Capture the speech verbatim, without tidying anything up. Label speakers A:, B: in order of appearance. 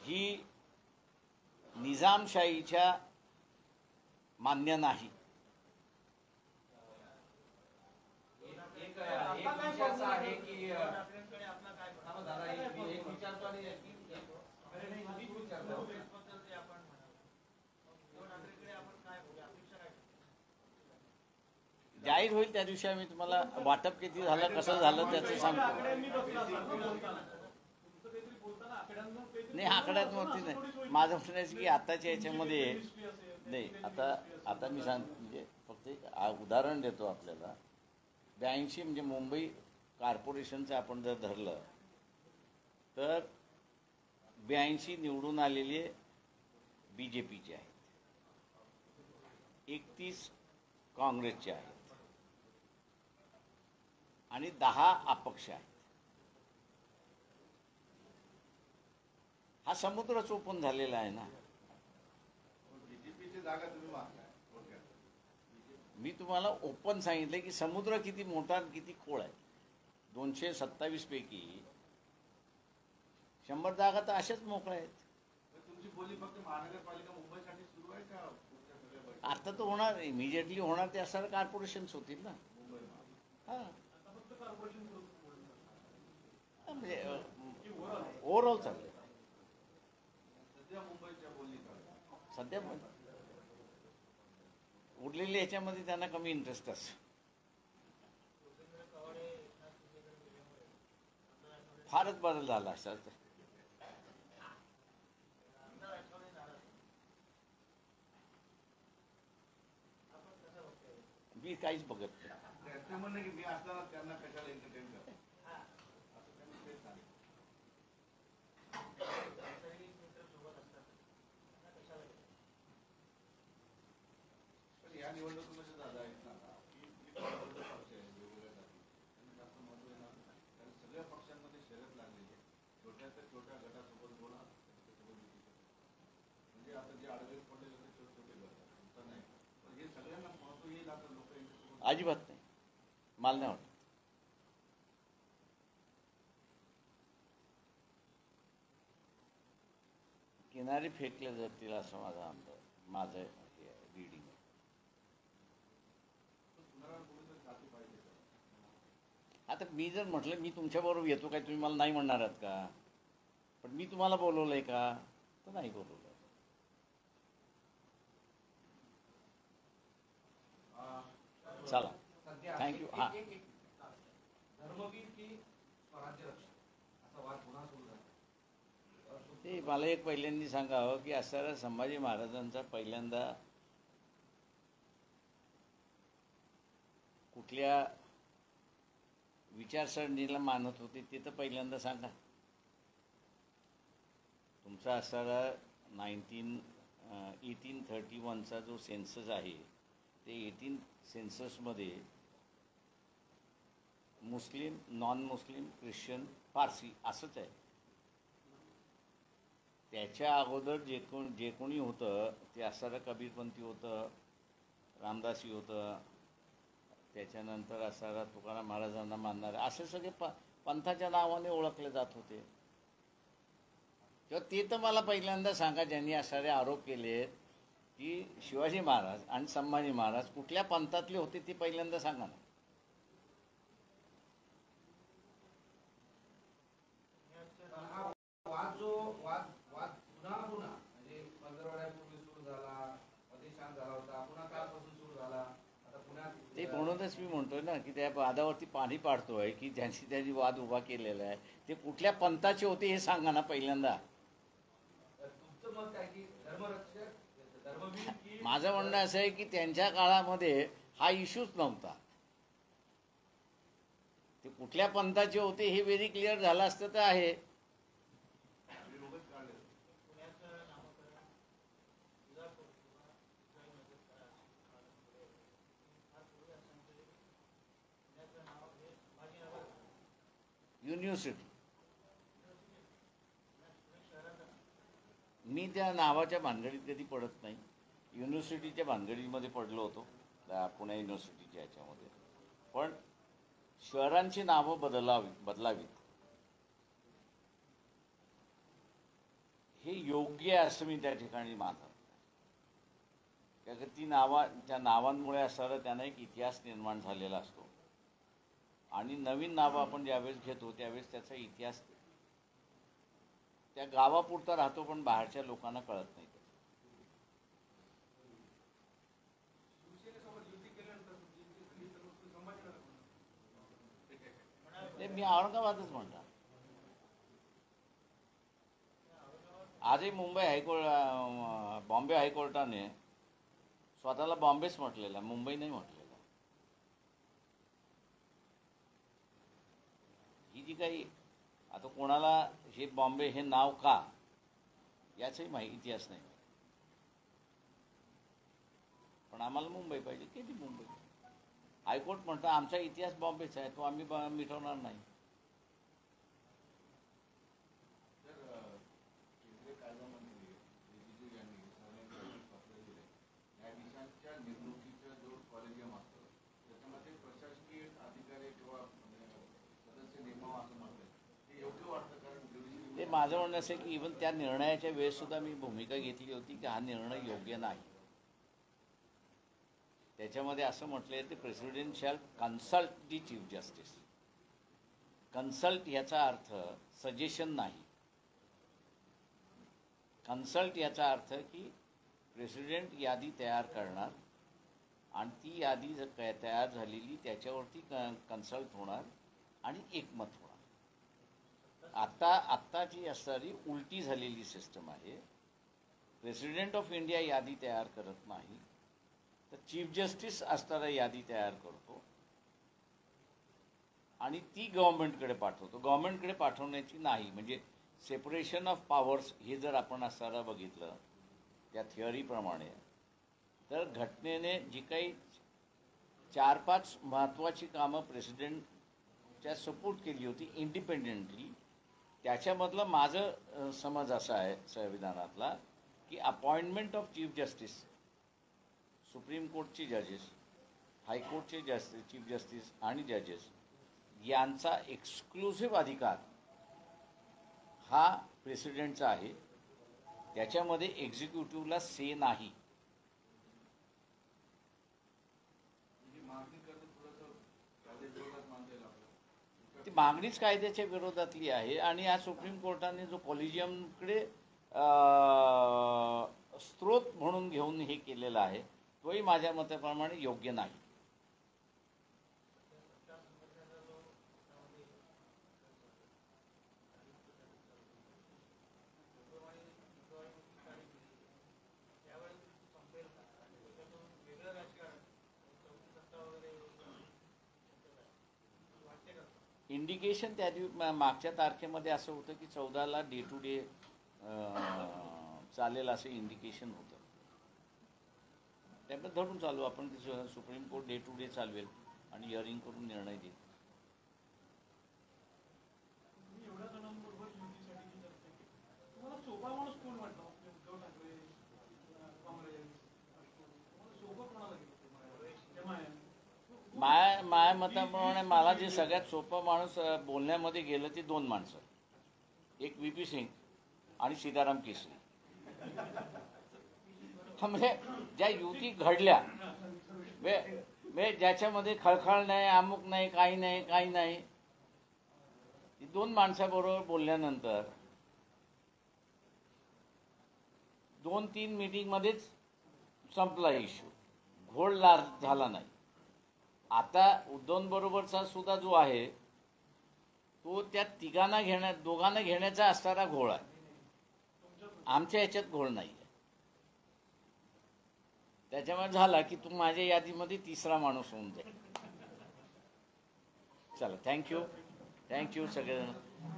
A: ही निजामशाहीच्या मान्य नाही.
B: एक एक विषय असा आहे की दादा एक विचारतो आणि
A: जाहीर होईल त्या दिवशी आम्ही तुम्हाला वाटप किती झालं कसं झालं त्याचं सांगतो. नाही आकड्यात नव्हती नाही. माझं म्हणायचं की आताच्या याच्यामध्ये नाही. आता आता मी सांग म्हणजे फक्त एक उदाहरण देतो आपल्याला. ब्याऐंशी म्हणजे मुंबई कॉर्पोरेशनचं आपण जर धरलं तर ब्याऐंशी निवडून आलेले बी जे पीचे आहेत, एकतीस काँग्रेसचे आहेत आणि दहा अपक्ष आहेत. हा समुद्रच ओपन झालेला आहे ना.
C: बीजेपीची जागा तुम्ही मागताय.
A: मी तुम्हाला ओपन सांगितलं की समुद्र किती मोठा किती खोल आहे. दोनशे सत्तावीस पैकी शंभर जागा तर अशाच मोकळ्या आहेत.
C: तुमची बोली फक्त महानगरपालिका मुंबईसाठी सुरू आहे का?
A: आता तर होणार इमिजिएटली होणार ते असणार कॉर्पोरेशन्स होतील ना. हा म्हणजे ओव्हरऑल चाललंय
C: सध्या मुंबईच्या बोली
A: सध्या उरलेल्या याच्यामध्ये त्यांना कमी इंटरेस्ट असतो. फारच बदल झाला असा तर मी काहीच बघत नाही.
C: म्हणणं की मी असताना त्यांना कशाला एंटरटेन करतो. पण या निवडणुकीमध्ये दादा आहेत ना की पक्ष आहे वेगवेगळ्या जाती त्यांनी जास्त महत्व येणार नाही. कारण सगळ्या पक्षांमध्ये शर्यत लागलेली आहे. छोट्या तर छोट्या गटासोबत बोला म्हणजे आता जे आडवे पडलेले ते छोटे छोटे गट नाही. पण हे सगळ्यांना महत्व येईल आता लोक
A: अजिबात नाही. मला नाही वाटत. किनारी फेकले जातील असं माझा अंदाज माझं रीडिंग आहे. आता मी जर म्हटलं मी तुमच्याबरोबर येतो काय तुम्ही मला नाही म्हणणार आहात का? पण मी तुम्हाला बोलवलंय का? तर नाही बोलवलं. चला थँक्यू. हां ते मला एक पहिल्यांदा सांगावं की असणाऱ्या संभाजी महाराजांचा पहिल्यांदा कुठल्या विचारसरणीला मानत होते ते तर पहिल्यांदा सांगा. तुमचा असणारा नाईन्टीन एटीन थर्टी वनचा जो सेन्सस आहे ते एटीन सेन्ससमध्ये मुस्लिम नॉन मुस्लिम ख्रिश्चन पारसी असंच आहे. त्याच्या अगोदर जे कोण जे कोणी होतं ते असणारं कबीरपंथी होतं, रामदासी होतं, त्याच्यानंतर असणारा तुकाराम महाराजांना मानणारे असे सगळे प पंथाच्या नावाने ओळखले जात होते. तेव्हा ते तर मला पहिल्यांदा सांगा ज्यांनी असणारे आरोप केले की शिवाजी महाराज आणि संभाजी महाराज कुठल्या पंथातले होते ते पहिल्यांदा सांगा ना.
B: वाद जो वाद वाद पुन्हा पुन्हा म्हणजे पंधरवड्यापूर्वी सुरू झाला, मध्ये शांत झाला होता, पुन्हा कालपासून सुरू झाला. आता पुण्यात
A: ते म्हणूनच मी म्हणतोय ना की त्या वादावरती पाणी पाडतोय की ज्यांची त्यांनी वाद उभा केलेला आहे ते कुठल्या पंथाचे होते हे सांगा ना पहिल्यांदा.
B: तुमचं मत काय की धर्मरक्षक धर्मवीर की?
A: माझं म्हणणं असं आहे की त्यांच्या काळामध्ये हा इश्यूच नव्हता. ते कुठल्या पंथाचे होते हे व्हेरी क्लिअर झालं असतं तर आहे. युनिव्हर्सिटी मी त्या नावाच्या भानगडीत कधी पडत नाही. युनिव्हर्सिटीच्या भानगडीमध्ये पडलो होतो पुणे युनिव्हर्सिटीच्या ह्याच्यामध्ये. पण शहरांची नावं बदलावी बदलावीत हे योग्य आहे असं मी त्या ठिकाणी मानत. कारण ती नावा त्या नावांमुळे असणारा त्यांना एक इतिहास निर्माण झालेला असतो आणि नवीन नावं आपण ज्यावेळेस घेतो त्यावेळेस त्याचा इतिहास त्या गावापुरता राहतो, पण बाहेरच्या लोकांना कळत नाही. ते मी औरंगाबादच म्हणतात. आजही मुंबई हायकोर्ट बॉम्बे हायकोर्टाने स्वतःला बॉम्बेच म्हटलेला, मुंबई नाही म्हटलेला. ही जी काही आता कोणाला हे बॉम्बे हे नाव का याचाही माहिती इतिहास नाही, पण आम्हाला मुंबई पाहिजे. किती मुंबई? हायकोर्ट म्हणतं आमचा इतिहास बॉम्बेचा आहे, तो आम्ही मिटवणार नाही.
C: केंद्रीय कायदामंत्री रिजिजू यांनी पत्र दिले, न्यायाधीशांच्या निवडणुकीचा जो कॉलेजियम असतो त्याच्यामध्ये प्रशासकीय अधिकारी किंवा सदस्य नेमावा असं म्हटलंय, हे योग्य वाटतं? कारण
A: ते माझं म्हणणं असं की इव्हन त्या निर्णयाच्या वेळेस सुद्धा मी भूमिका घेतली होती की हा निर्णय योग्य नाही. त्याच्यामध्ये असं म्हटलंय की president shall consult the chief justice. Consult याचा अर्थ सजेशन नाही. कन्सल्ट याचा अर्थ की प्रेसिडेंट यादी तयार करणार आणि ती यादी जर काय तयार झालेली त्याच्यावरती कन्सल्ट होणार आणि एकमत होणार. आता आत्ता जी असणारी उलटी झालेली सिस्टम आहे, प्रेसिडेंट ऑफ इंडिया यादी तयार करत नाही तर चीफ जस्टिस असणारा यादी तयार करतो आणि ती गव्हर्नमेंटकडे पाठवतो. गव्हर्नमेंटकडे पाठवण्याची नाही म्हणजे सेपरेशन ऑफ पॉवर्स हे जर आपण असताना बघितलं त्या थिअरीप्रमाणे, तर घटनेने जी काही चार पाच महत्त्वाची कामं प्रेसिडेंटच्या सपोर्ट केली होती इंडिपेंडेंटली, त्याच्यामधलं माझं समज असा आहे संविधानातला की appointment of chief justice, supreme कोर्टचे जजेस, हायकोर्टचे जस्टिस चीफ जस्टिस आणि जजेस यांचा एक्सक्लुसिव्ह अधिकार हा प्रेसिडेंटचा आहे. त्याच्यामध्ये एक्झिक्युटिव्हला से नाही. ती मागणीच कायद्याच्या विरोधातली आहे आणि या सुप्रीम कोर्टाने जो कॉलेजियमकडे स्रोत म्हणून घेऊन हे केलेलं आहे तोही माझ्या मताप्रमाणे योग्य नाही. इंडिकेशन त्या दिवशी मागच्या तारखेमध्ये असं होतं की चौदाला डे टू डे चालेल असं इंडिकेशन होतं. त्यामुळे धरून चालू आपण की supreme court day to day चालवेल आणि हिअरिंग करून निर्णय देईल. माया माया मताप्रमाणे मला जे सगळ्यात सोपं माणूस बोलण्यामध्ये गेलं ते दोन माणसं, एक व्ही पी सिंग आणि सीताराम केसरी. म्हणजे ज्या युती घडल्या वे ज्याच्यामध्ये खळखळ नाही, अमुक नाही, काही नाही काही नाही, दोन माणसाबरोबर बोलल्यानंतर दोन तीन मीटिंगमध्येच संपला इश्यू, घोळ झाला नाही. आता उद्धवबरोबरचा सुद्धा जो आहे तो त्या तिघांना घेण्या दोघांना घेण्याचा असणारा घोळ आहे. आमच्या ह्याच्यात घोळ नाही आहे. त्याच्यामुळे झाला की तू माझ्या यादीमध्ये तिसरा माणूस होऊन जाईल. चला, थँक्यू थँक्यू सगळेजण.